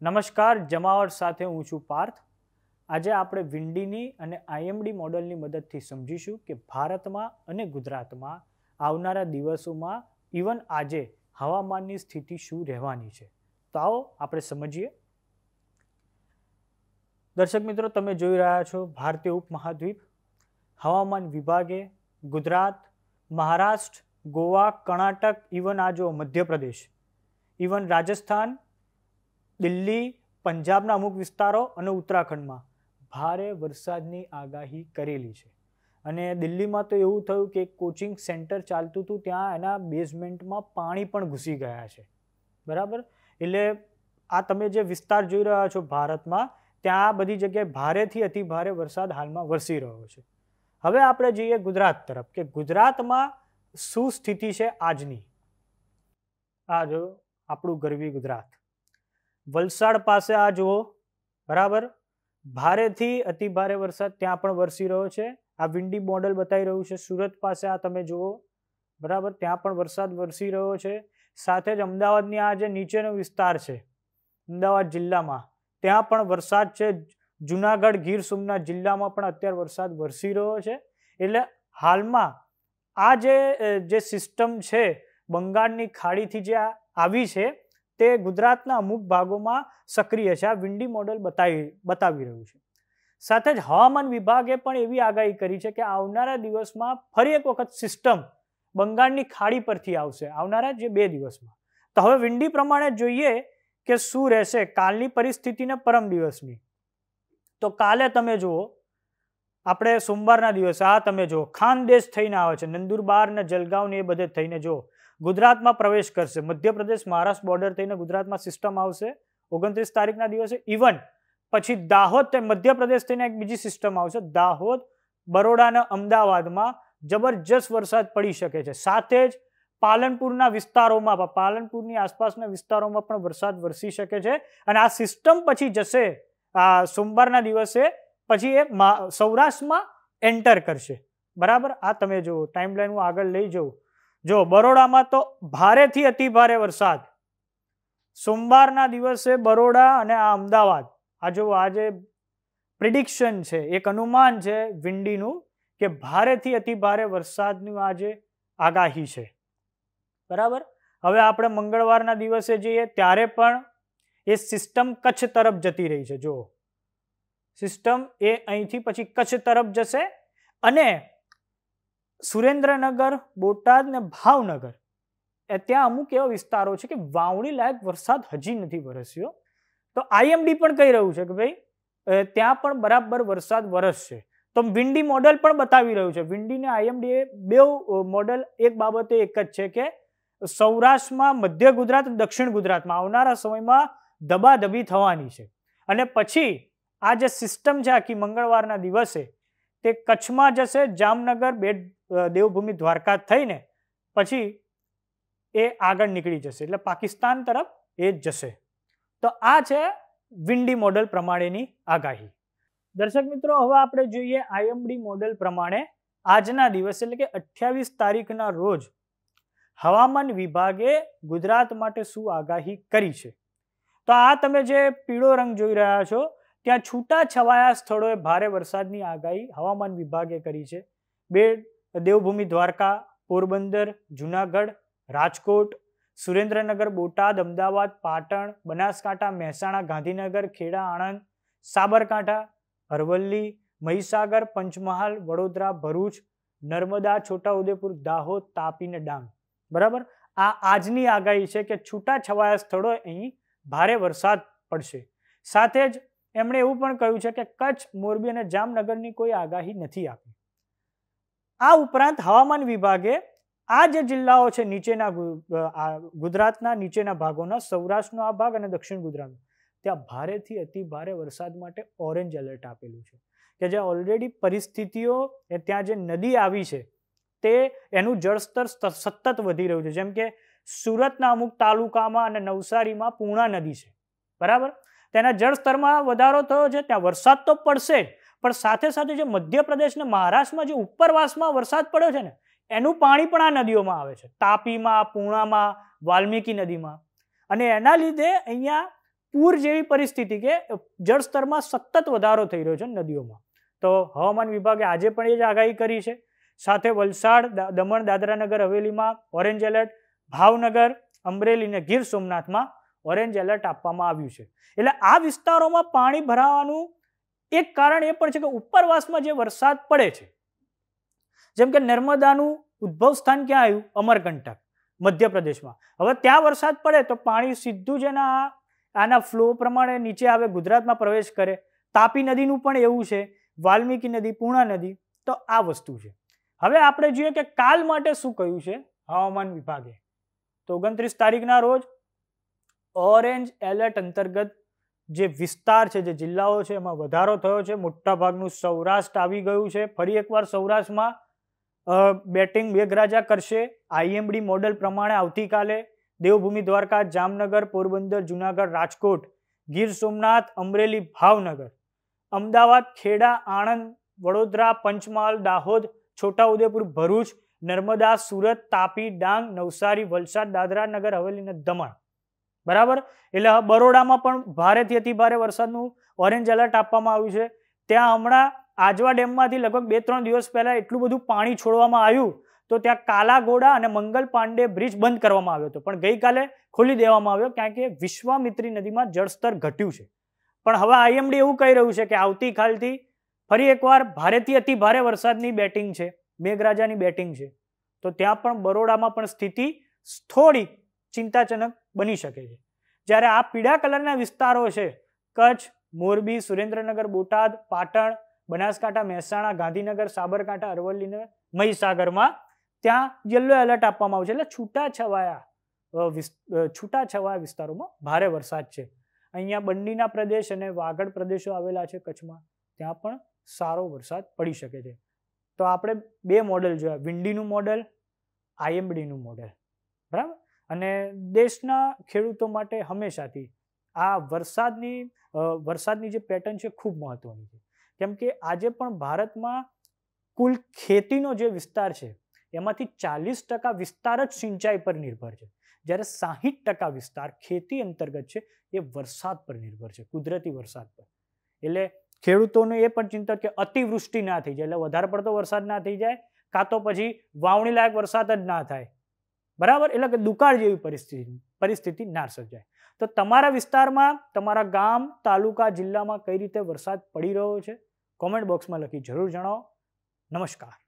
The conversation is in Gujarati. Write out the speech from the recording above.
નમસ્કાર, જમાવટ સાથે હું છું પાર્થ. આજે આપણે વિંડીની અને આઈએમડી મોડલની મદદથી સમજીશું કે ભારતમાં અને ગુજરાતમાં આવનારા દિવસોમાં ઇવન આજે હવામાનની સ્થિતિ શું રહેવાની છે. તો આવો આપણે સમજીએ. દર્શક મિત્રો, તમે જોઈ રહ્યા છો ભારતીય ઉપમહાદ્વીપ. હવામાન વિભાગે ગુજરાત, મહારાષ્ટ્ર, ગોવા, કર્ણાટક, ઇવન આ જો મધ્યપ્રદેશ, ઇવન રાજસ્થાન, દિલ્હી, પંજાબના અમુક વિસ્તારો અને ઉત્તરાખંડમાં ભારે વરસાદની આગાહી કરેલી છે. અને દિલ્હીમાં તો એવું થયું કે કોચિંગ સેન્ટર ચાલતું હતું, ત્યાં એના બેઝમેન્ટમાં પાણી પણ ઘૂસી ગયા છે. બરાબર, એટલે આ તમે જે વિસ્તાર જોઈ રહ્યા છો ભારતમાં, ત્યાં બધી જગ્યાએ ભારેથી અતિ ભારે વરસાદ હાલમાં વરસી રહ્યો છે. હવે આપણે જઈએ ગુજરાત તરફ કે ગુજરાતમાં શું સ્થિતિ છે આજની. આ જો આપણું ગરવી ગુજરાત, વલસાડ પાસે આ જુઓ, બરાબર, ભારેથી અતિ ભારે વરસાદ ત્યાં પણ વરસી રહ્યો છે. આ વિન્ડી મોડલ બતાવી રહ્યું છે. સુરત પાસે આ તમે જુઓ, બરાબર, ત્યાં પણ વરસાદ વરસી રહ્યો છે. સાથે જ અમદાવાદની આ જે નીચેનો વિસ્તાર છે, અમદાવાદ જિલ્લામાં, ત્યાં પણ વરસાદ છે. જુનાગઢ, ગીર સોમનાથ જિલ્લામાં પણ અત્યારે વરસાદ વરસી રહ્યો છે. એટલે હાલમાં આ જે સિસ્ટમ છે બંગાળની ખાડીથી જે આવી છે તે ગુજરાતના અમુક ભાગોમાં સક્રિય છે. આ વિન્ડી મોડલ બતાવી રહ્યું છે. સાથે જ હવામાન વિભાગે પણ એવી આગાહી કરી છે કે આવનારા દિવસમાં ફરી એક વખત સિસ્ટમ બંગાળની ખાડી પરથી આવશે આવનારા જે 2 દિવસમાં. તો હવે વિન્ડી પ્રમાણે જોઈએ કે શું રહેશે કાલની પરિસ્થિતિને પરમ દિવસની. તો કાલે તમે જુઓ, આપણે સોમવારના દિવસે આ તમે જુઓ, ખાનદેશ થઈને આવે છે, નંદુરબાર ને જલગાંવ ને એ બધે થઈને જો ગુજરાતમાં પ્રવેશ કરશે. મધ્યપ્રદેશ મહારાષ્ટ્ર બોર્ડર થઈને ગુજરાતમાં સિસ્ટમ આવશે 29 તારીખના દિવસે. ઇવન પછી દાહોદ મધ્યપ્રદેશ થઈને એક બીજી સિસ્ટમ આવશે. દાહોદ, બરોડા અને અમદાવાદમાં જબરજસ્ત વરસાદ પડી શકે છે. સાથે જ પાલનપુરના વિસ્તારોમાં, પાલનપુરની આસપાસના વિસ્તારોમાં પણ વરસાદ વરસી શકે છે. અને આ સિસ્ટમ પછી જશે આ સોમવારના દિવસે, પછી એ સૌરાષ્ટ્રમાં એન્ટર કરશે. બરાબર, આ તમે જુઓ ટાઈમલાઈન હું આગળ લઈ જઉં. જો બરોડામાં તો ભારેથી અતિ ભારે વરસાદ સોમવારના દિવસે બરોડા અને આ અમદાવાદ. આ જો આ જે પ્રિડિક્શન છે, એક અનુમાન છે વિન્ડીનું કે ભારેથી અતિ ભારે વરસાદની આજે આગાહી છે. બરાબર, હવે આપણે મંગળવારના દિવસે જઈએ ત્યારે પણ એ સિસ્ટમ કચ્છ તરફ જતી રહી છે. જો સિસ્ટમ એ અહીંથી પછી કચ્છ તરફ જશે અને સુરેન્દ્રનગર, બોટાદ ને ભાવનગર ત્યાં અમુક એવા વિસ્તારો છે કે વાવણી લાયક વરસાદ હજી નથી વરસ્યો. તો આઈએમડી પણ કહી રહ્યું છે કે ભાઈ ત્યાં પણ બરાબર વરસાદ વરસશે. તો વિન્ડી મોડલ પણ બતાવી રહ્યું છે. વિન્ડી ને આઈએમડી બે મોડલ એક બાબતે એક જ છે કે સૌરાષ્ટ્રમાં, મધ્ય ગુજરાત, દક્ષિણ ગુજરાતમાં આવનારા સમયમાં દબાદબી થવાની છે. અને પછી આ જે સિસ્ટમ છે આખી મંગળવારના દિવસે તે કચ્છમાં જશે, જામનગર, દેવભૂમિ, દ્વારકા થઈને પછી એ આગળ નીકળી જશે, એટલે પાકિસ્તાન તરફ એ જશે. તો આ છે વિન્ડી મોડલ પ્રમાણેની આગાહી. દર્શક મિત્રો, હવે આપણે જોઈએ આઈએમડી મોડલ પ્રમાણે આજના દિવસે એટલે કે 28 તારીખના રોજ હવામાન વિભાગે ગુજરાત માટે શું આગાહી કરી છે. તો આ તમે જે પીળો રંગ જોઈ રહ્યા છો, ત્યાં છૂટા છવાયા સ્થળોએ ભારે વરસાદની આગાહી હવામાન વિભાગે કરી છે. દેવભૂમિ, દ્વારકા, પોરબંદર, જુનાગઢ, રાજકોટ, સુરેન્દ્રનગર, બોટાદ, અમદાવાદ, પાટણ, બનાસકાંઠા, મહેસાણા, ગાંધીનગર, ખેડા, આણંદ, સાબરકાંઠા, અરવલ્લી, મહીસાગર, પંચમહાલ, વડોદરા, ભરૂચ, નર્મદા, છોટાઉદેપુર, દાહોદ, તાપી ને ડાંગ. બરાબર, આ આજની આગાહી છે કે છૂટા છવાયા સ્થળોએ અહીં ભારે વરસાદ પડશે. સાથે જ એમણે એવું પણ કહ્યું છે કે કચ્છ, મોરબી અને જામનગરની કોઈ આગાહી નથી આપી. આ ઉપરાંત હવામાન વિભાગે આ જે જિલ્લાઓ છે નીચેના ગુજરાતના નીચેના ભાગોના, સૌરાષ્ટ્રનો આ ભાગ અને દક્ષિણ ગુજરાતનો, ત્યાં ભારેથી અતિ ભારે વરસાદ માટે ઓરેન્જ એલર્ટ આપેલું છે. કે જે ઓલરેડી પરિસ્થિતિઓ ત્યાં જે નદી આવી છે તે એનું જળસ્તર સતત વધી રહ્યું છે. જેમ કે સુરતના અમુક તાલુકામાં અને નવસારીમાં પૂર્ણા નદી છે. બરાબર, તેના જળસ્તરમાં વધારો થયો છે. ત્યાં વરસાદ તો પડશે, પણ સાથે સાથે જે મધ્યપ્રદેશ ને મહારાષ્ટ્રમાં જે ઉપરવાસમાં વરસાદ પડ્યો છે ને, એનું પાણી પણ આ નદીઓમાં આવે છે. તાપીમાં, પૂર્ણામાં, વાલ્મીકી નદીમાં. અને એના લીધે અહીંયા પૂર જેવી પરિસ્થિતિ કે જળસ્તરમાં સતત વધારો થઈ રહ્યો છે નદીઓમાં. તો હવામાન વિભાગે આજે પણ એ જ આગાહી કરી છે. સાથે વલસાડ, દમણ, દાદરા નગર હવેલીમાં ઓરેન્જ એલર્ટ, ભાવનગર, અમરેલી અને ગીર સોમનાથમાં ઓરેન્જ એલર્ટ આપવામાં આવ્યું છે. એટલે આ વિસ્તારોમાં પાણી ભરાવાનું એક કારણ એ પણ છે કે ઉપરવાસમાં જે વરસાદ પડે છે, જેમ કે નર્મદાનું ઉદ્ભવ સ્થાન ક્યાં આવ્યું? અમરકંટક, મધ્યપ્રદેશમાં. હવે ત્યાં વરસાદ પડે તો પાણી સીધું જ આના ફ્લો પ્રમાણે નીચે આવે, ગુજરાતમાં પ્રવેશ કરે. તાપી નદીનું પણ એવું છે, વાલ્મીકી નદી, પૂર્ણા નદી. તો આ વસ્તુ છે. હવે આપણે જોઈએ કે કાલ માટે શું કહ્યું છે હવામાન વિભાગે. તો 29 તારીખના રોજ ઓરેન્જ એલર્ટ અંતર્ગત જે વિસ્તાર છે, જે જિલ્લાઓ છે, એમાં વધારો થયો છે. મોટા ભાગનું સૌરાષ્ટ્ર આવી ગયું છે. ફરી એકવાર સૌરાષ્ટ્રમાં બેટિંગ મેઘરાજા કરશે. આઈએમડી મોડેલ પ્રમાણે આવતીકાલે દેવભૂમિ દ્વારકા, જામનગર, પોરબંદર, જુનાગઢ, રાજકોટ, ગીર સોમનાથ, અમરેલી, ભાવનગર, અમદાવાદ, ખેડા, આણંદ, વડોદરા, પંચમહાલ, દાહોદ, છોટાઉદેપુર, ભરૂચ, નર્મદા, સુરત, તાપી, ડાંગ, નવસારી, વલસાડ, દાદરા નગર હવેલી અને દમણ. બરાબર. એટલે બરોડામાં પણ ભારેથી અતિ ભારે વરસાદનું ઓરેન્જ એલર્ટ આપવામાં આવ્યું છે. ત્યાં હમણાં આજવા ડેમમાંથી લગભગ 2-3 દિવસ પહેલા એટલું બધું પાણી છોડવામાં આવ્યું તો ત્યાં કાલાઘોડા અને મંગલ પાંડે બ્રિજ બંધ કરવામાં આવ્યો હતો, પણ ગઈકાલે ખોલી દેવામાં આવ્યો કારણ કે વિશ્વામિત્રી નદીમાં જળસ્તર ઘટ્યું છે. પણ હવે આઈએમડી એવું કહી રહ્યું છે કે આવતીકાલથી ફરી એકવાર ભારેથી અતિ ભારે વરસાદની બેટિંગ છે, મેઘરાજાની બેટિંગ છે. તો ત્યાં પણ બરોડામાં પણ સ્થિતિ થોડી ચિંતાજનક બની શકે છે. જ્યારે આ પીળા કલરના વિસ્તારો છે, કચ્છ, મોરબી, સુરેન્દ્રનગર, બોટાદ, પાટણ, બનાસકાંઠા, મહેસાણા, ગાંધીનગર, સાબરકાંઠા, અરવલ્લી અને મહીસાગરમાં ત્યાં યલો એલર્ટ આપવામાં આવ્યું છે. એટલે છૂટાછવાયા વિસ્તારોમાં ભારે વરસાદ છે. અહીંયા બંડીના પ્રદેશ અને વાગડ પ્રદેશો આવેલા છે કચ્છમાં, ત્યાં પણ સારો વરસાદ પડી શકે છે. તો આપણે 2 મોડેલ જોયા, વિન્ડીનું મોડેલ, આઈએમડીનું મોડેલ. બરાબર. અને દેશના ખેડૂતો માટે હંમેશાથી આ વરસાદની જે પેટર્ન છે ખૂબ મહત્વની છે. કેમ કે આજે પણ ભારતમાં કુલ ખેતીનો જે વિસ્તાર છે એમાંથી 40% વિસ્તાર જ સિંચાઈ પર નિર્ભર છે, જ્યારે 60% વિસ્તાર ખેતી અંતર્ગત છે એ વરસાદ પર નિર્ભર છે, કુદરતી વરસાદ પર. એટલે ખેડૂતોને એ પણ ચિંતા કે અતિવૃષ્ટિ ના થઈ જાય, એટલે વધારે પડતો વરસાદ ના થઈ જાય, કાં તો પછી વાવણી લાયક વરસાદ જ ના થાય. બરાબર. એટલે કે દુકાળ જેવી પરિસ્થિતિ ના સર્જાય. તો તમારા વિસ્તારમાં, તમારા ગામ, તાલુકા, જિલ્લામાં કઈ રીતે વરસાદ પડી રહ્યો છે કોમેન્ટ બોક્સમાં લખી જરૂર જણાવો. નમસ્કાર.